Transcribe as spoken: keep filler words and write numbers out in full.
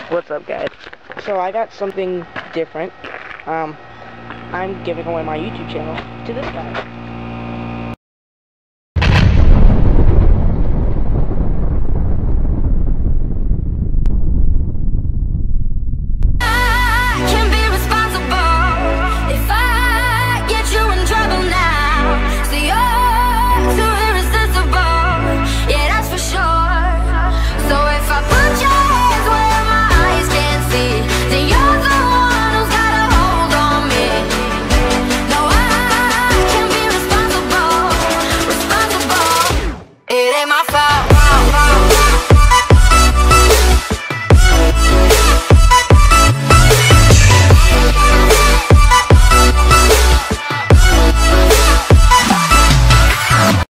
What's up, guys? So I got something different. Um, I'm giving away my YouTube channel to this guy.